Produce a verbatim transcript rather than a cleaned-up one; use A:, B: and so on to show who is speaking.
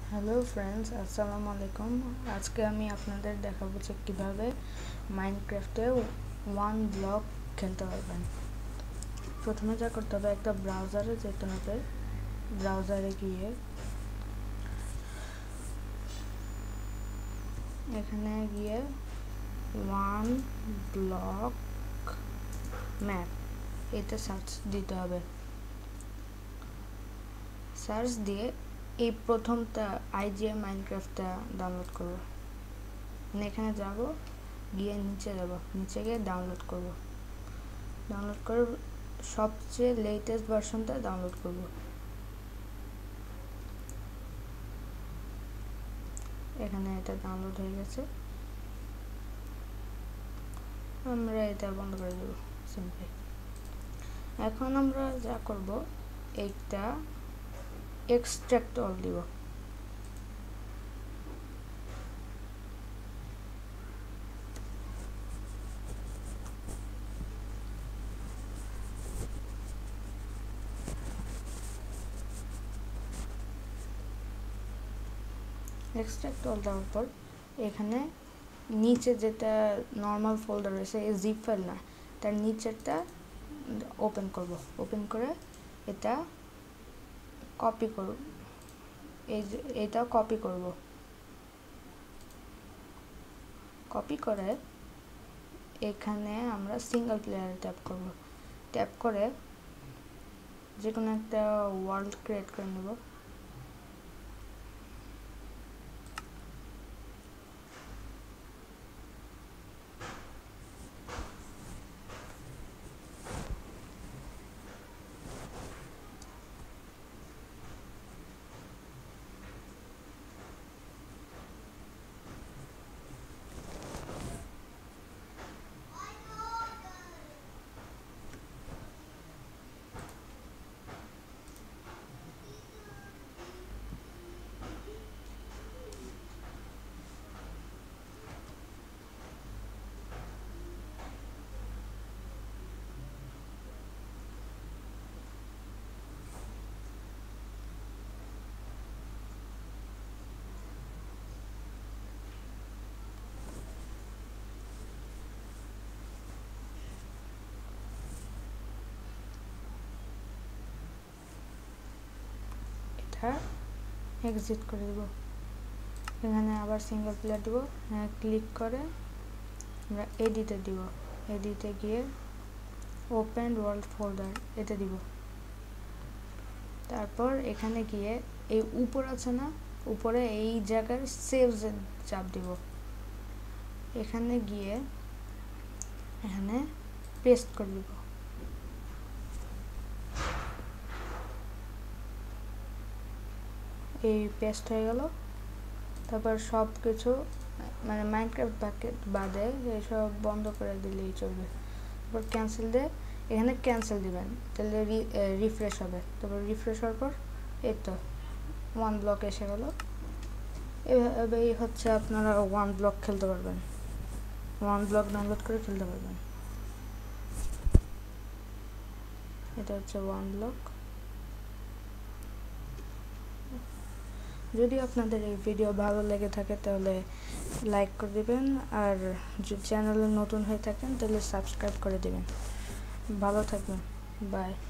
A: Hello friends, আসসালামু আলাইকুম। আজকে আমি আপনাদের দেখাবো যে কীভাবে মাইনক্রাফটে ওয়ান ব্লক খেলতে পারবেন। প্রথমে যা করতে হবে, একটা ব্রাউজারে যেতে হবে। ব্রাউজারে গিয়ে এখানে গিয়ে ওয়ান ব্লক ম্যাপ এটা সার্চ দিতে হবে। সার্চ দিয়ে এই প্রথমটা আইজিএ মাইনক্রাফটটা ডাউনলোড করব। মানে এখানে যাব, গিয়ে নিচে যাব, নিচে গিয়ে ডাউনলোড করব। ডাউনলোড করে সবচেয়ে লেটেস্ট ভার্সনটা ডাউনলোড করব। এখানে এটা ডাউনলোড হয়ে গেছে, আমরা এটা বন্ধ করে দেব সিম্পলি। এখন আমরা যা করব, এইটা এক্সট্রাক্ট অল দিব। এক্সট্রাক্ট অল দেওয়ার পর এখানে নিচে যেটা নর্মাল ফোল্ডার রয়েছে, এই জিপ ফাইল না, তার নিচেরটা ওপেন করব। ওপেন করে এটা কপি করব, এই যে এটা কপি করব। কপি করে এখানে আমরা সিঙ্গেল প্লেয়ারে ট্যাপ করব। ট্যাপ করে যে কোনো একটা ওয়ার্ল্ড ক্রিয়েট করে নেব। এক্সিট করে দেব। এখানে আবার সিঙ্গেল প্লেয়ার দেব। হ্যাঁ, ক্লিক করে আমরা এডিটে দিব। এডিটে গিয়ে ওপেন ওয়ার্ল্ড ফোল্ডার এটা দিব। তারপর এখানে গিয়ে এই উপর আছে না, উপরে এই জায়গার সেভ চাপ দিব। এখানে গিয়ে এখানে পেস্ট করে দিব। এই পেস্ট হয়ে গেল। তারপর সব কিছু মানে মাইনক্রাফট প্যাকেট বাদে এসব বন্ধ করে দিলেই চলবে। তারপর ক্যান্সেল দিয়ে এখানে ক্যান্সেল দিবেন, তাহলে রিফ্রেশ হবে। তারপর রিফ্রেশ হওয়ার পর এই তো ওয়ান ব্লক এসে গেল। এভাবেই হচ্ছে আপনারা ওয়ান ব্লক খেলতে পারবেন, ওয়ান ব্লক ডাউনলোড করে খেলতে পারবেন। এটা হচ্ছে ওয়ান ব্লক। যদি আপনাদের এই ভিডিও ভালো লেগে থাকে তাহলে লাইক করে দিবেন, আর যদি চ্যানেলে নতুন হয়ে থাকেন তাহলে সাবস্ক্রাইব করে দিবেন। ভালো থাকবেন, বাই।